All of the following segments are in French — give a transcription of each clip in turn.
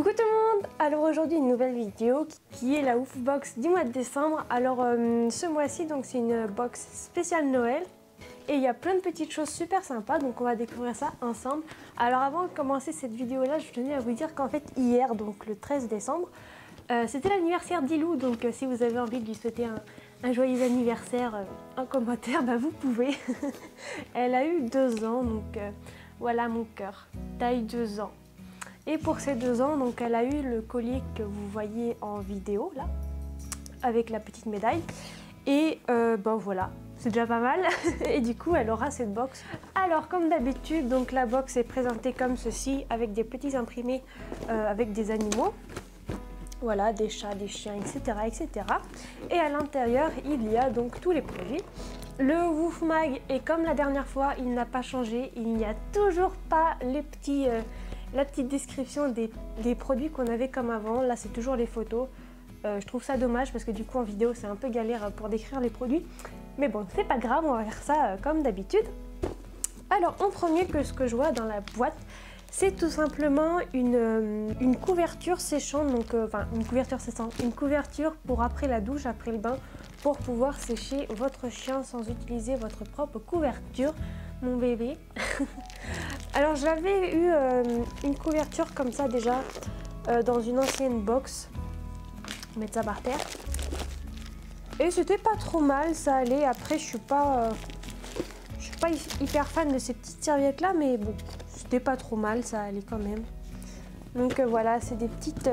Coucou tout le monde. Alors aujourd'hui une nouvelle vidéo qui est la Ouf Box du mois de décembre. Alors ce mois-ci donc c'est une box spéciale Noël et il y a plein de petites choses super sympas, donc on va découvrir ça ensemble. Alors avant de commencer cette vidéo là, je tenais à vous dire qu'en fait hier, donc le 13 décembre, c'était l'anniversaire d'Ilou, donc si vous avez envie de lui souhaiter un joyeux anniversaire en commentaire, bah vous pouvez. Elle a eu 2 ans, donc voilà mon cœur, t'as eu 2 ans. Et pour ces 2 ans, donc elle a eu le collier que vous voyez en vidéo là, avec la petite médaille. Et ben voilà, c'est déjà pas mal. Et du coup, elle aura cette box. Alors comme d'habitude, donc la box est présentée comme ceci, avec des petits imprimés avec des animaux. Voilà, des chats, des chiens, etc., etc. Et à l'intérieur, il y a donc tous les produits. Le Wouf Mag, et comme la dernière fois, il n'a pas changé. Il n'y a toujours pas les petits... la petite description des produits qu'on avait comme avant. Là c'est toujours les photos. Je trouve ça dommage parce que du coup en vidéo c'est un peu galère pour décrire les produits. Mais bon, c'est pas grave, on va faire ça comme d'habitude. Alors en premier, ce que je vois dans la boîte, c'est tout simplement une couverture séchante. Donc enfin une couverture séchante, une couverture pour après la douche, après le bain, pour pouvoir sécher votre chien sans utiliser votre propre couverture. Mon bébé. Alors j'avais eu une couverture comme ça déjà dans une ancienne box. Je vais mettre ça par terre. Et c'était pas trop mal, ça allait. Après je suis pas hyper fan de ces petites serviettes là, mais bon, c'était pas trop mal, ça allait quand même. Donc voilà, c'est des petites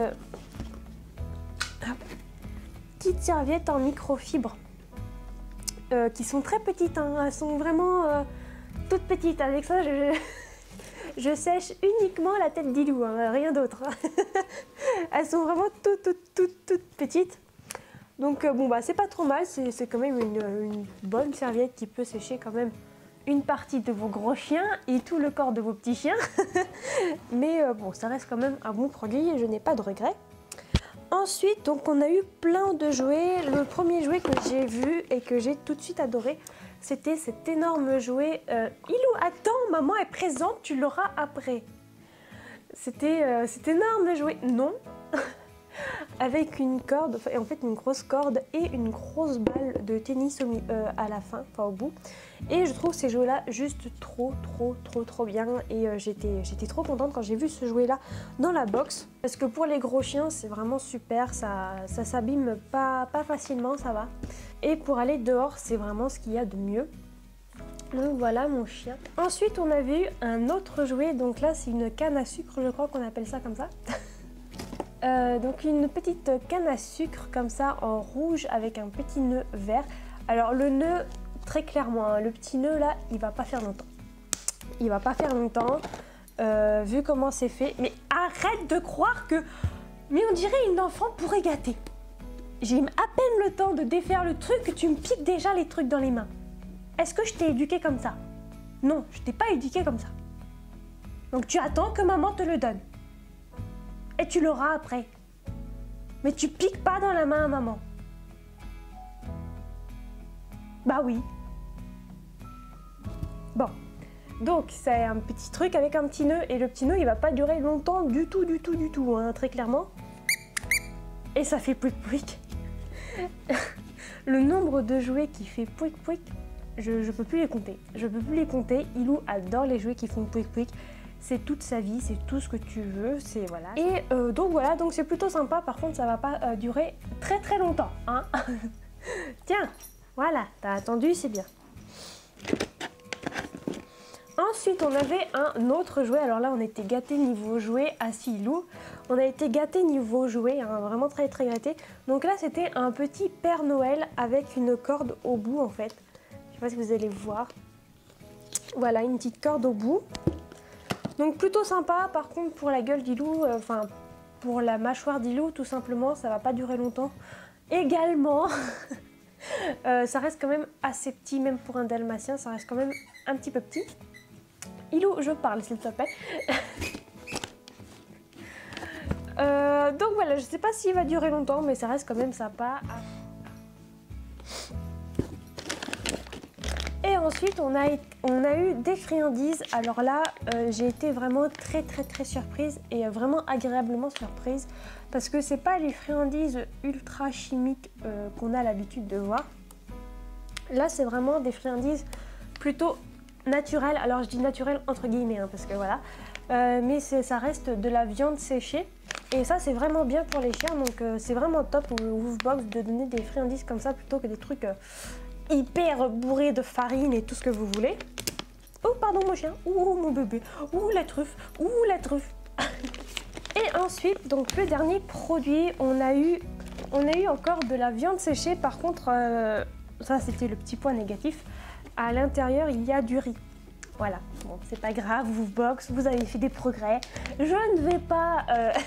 serviettes en microfibre qui sont très petites, hein. Elles sont vraiment toutes petites. Avec ça je sèche uniquement la tête d'Ilou, hein, rien d'autre. Elles sont vraiment toutes petites. Donc bon bah c'est pas trop mal, c'est quand même une bonne serviette qui peut sécher quand même une partie de vos gros chiens et tout le corps de vos petits chiens. Mais bon, ça reste quand même un bon produit et je n'ai pas de regrets. Ensuite, donc on a eu plein de jouets. Le premier jouet que j'ai vu et que j'ai tout de suite adoré, c'était cet énorme jouet. Ilou, attends, maman est présente, tu l'auras après. C'était cet énorme jouet, non. Avec une corde, en fait une grosse corde et une grosse balle de tennis à la fin, enfin au bout. Et je trouve ces jouets là juste trop bien. Et j'étais trop contente quand j'ai vu ce jouet là dans la box. Parce que pour les gros chiens c'est vraiment super, ça s'abîme pas facilement, ça va. Et pour aller dehors c'est vraiment ce qu'il y a de mieux. Donc voilà mon chien. Ensuite on avait eu un autre jouet, donc là c'est une canne à sucre, je crois qu'on appelle ça comme ça. Donc une petite canne à sucre comme ça en rouge avec un petit nœud vert. Alors le nœud, très clairement, hein, le petit nœud là, il va pas faire longtemps. Il va pas faire longtemps, vu comment c'est fait. Mais arrête de croire que... Mais on dirait une enfant pourrait gâter. J'ai à peine le temps de défaire le truc que tu me piques déjà les trucs dans les mains. Est-ce que je t'ai éduqué comme ça? Non, je t'ai pas éduqué comme ça. Donc tu attends que maman te le donne. Et tu l'auras après. Mais tu piques pas dans la main à maman. Bah oui. Bon. Donc c'est un petit truc avec un petit nœud. Et le petit nœud il va pas durer longtemps du tout, hein, très clairement. Et ça fait pouic pouic. Le nombre de jouets qui fait pouic pouic, je peux plus les compter. Je peux plus les compter. Ilou adore les jouets qui font pouic pouic. C'est toute sa vie, c'est tout ce que tu veux, c'est voilà. Et donc voilà, donc c'est plutôt sympa. Par contre, ça va pas durer très longtemps, hein. Tiens, voilà, t'as attendu, c'est bien. Ensuite, on avait un autre jouet. Alors là, on était gâtés niveau jouet à Ilou. On a été gâtés niveau jouet, hein, vraiment très gâtés. Donc là, c'était un petit Père Noël avec une corde au bout en fait. Je sais pas si vous allez voir. Voilà, une petite corde au bout. Donc plutôt sympa. Par contre pour la gueule d'Ilou, enfin pour la mâchoire d'Ilou tout simplement, ça va pas durer longtemps. Également, ça reste quand même assez petit, même pour un dalmatien, ça reste quand même un petit peu petit. Ilou, je parle s'il te plaît. Donc voilà, je sais pas s'il va durer longtemps, mais ça reste quand même sympa. Et ensuite, on a eu des friandises. Alors là, j'ai été vraiment très surprise et vraiment agréablement surprise parce que c'est pas les friandises ultra chimiques qu'on a l'habitude de voir. Là, c'est vraiment des friandises plutôt naturelles. Alors, je dis naturelles entre guillemets hein, parce que voilà. Mais ça reste de la viande séchée. Et ça, c'est vraiment bien pour les chiens. Donc, c'est vraiment top au Woofbox de donner des friandises comme ça plutôt que des trucs hyper bourrés de farine et tout ce que vous voulez. Oh, pardon, mon chien. Ouh, mon bébé. Ouh, la truffe. Ouh, la truffe. Et ensuite, donc, le dernier produit, on a eu encore de la viande séchée. Par contre, ça, c'était le petit point négatif. À l'intérieur, il y a du riz. Voilà, bon, c'est pas grave, Woofbox, vous avez fait des progrès. Je ne vais pas,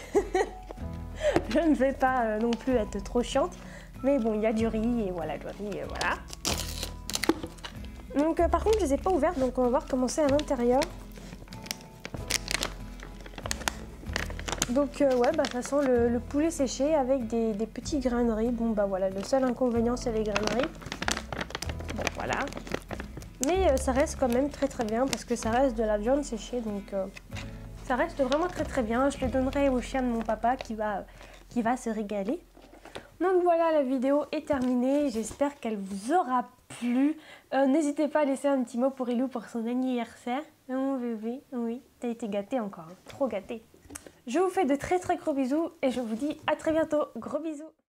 je ne vais pas non plus être trop chiante, mais bon, il y a du riz et voilà, du riz, voilà. Donc, par contre, je les ai pas ouvertes, donc on va voir comment c'est à l'intérieur. Donc, ouais, bah, ça sent le poulet séché avec des petits grains de riz. Bon, bah voilà, le seul inconvénient, c'est les grains de riz. Bon, voilà. Mais ça reste quand même très bien parce que ça reste de la viande séchée, donc ça reste vraiment très bien. Je le donnerai au chien de mon papa qui va se régaler. Donc voilà, la vidéo est terminée. J'espère qu'elle vous aura plu. N'hésitez pas à laisser un petit mot pour Ilou pour son anniversaire. Mon bébé, oui, t'as été gâté encore, hein, trop gâté. Je vous fais de très gros bisous et je vous dis à très bientôt. Gros bisous.